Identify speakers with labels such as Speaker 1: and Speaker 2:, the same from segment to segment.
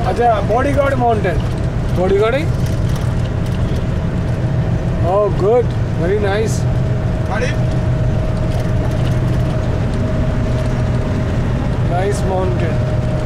Speaker 1: अच्छा Bodyguard Mountain. Bodyguard? Oh, good. Very nice. Nice mountain.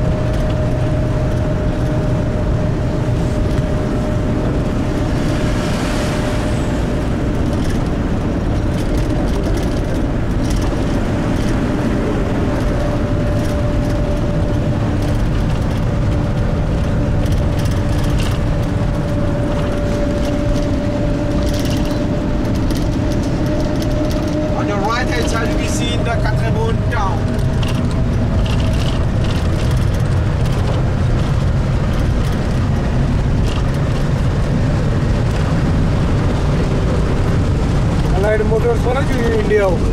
Speaker 1: Allied Motors वाला जो India होगा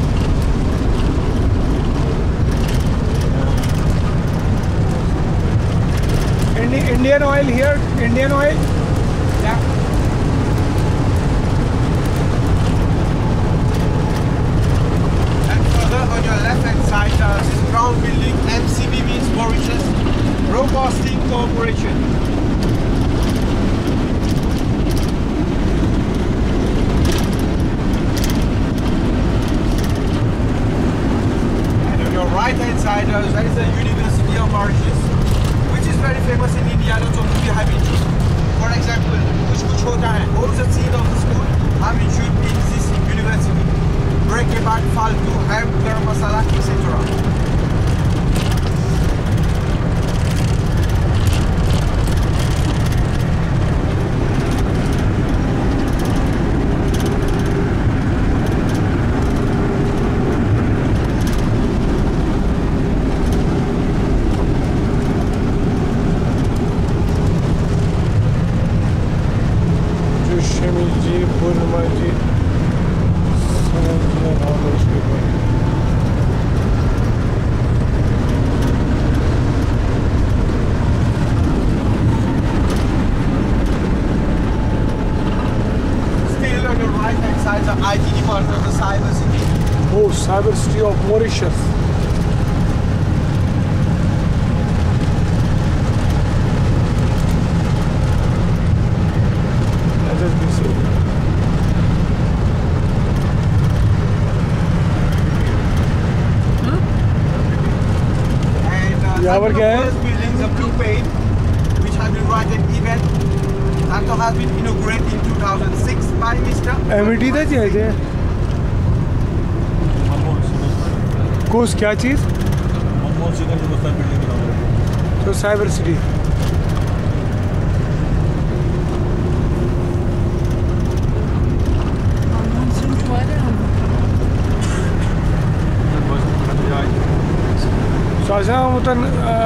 Speaker 1: Indian oil here, Indian oil. Yeah.
Speaker 2: And further on your left hand side, this brown building, MCB means Mauritius Broadcasting Corporation. And on your right hand side, there is the University of Mauritius, which is very famous in India, not only we have it. For example, कुछ होता है, all the scene of the school have been shoot in this university. Break a back, faltu, ham, garam masala, etc. The IT department of the Cyber City.
Speaker 1: Oh, Cyber City of Mauritius. Let us be safe.
Speaker 2: And some of the first buildings, the blue paint, which has been right at event, that has been inaugurated in 2006 by Mr.
Speaker 1: MET था चाहिए कोस क्या चीज़ तो cyber city so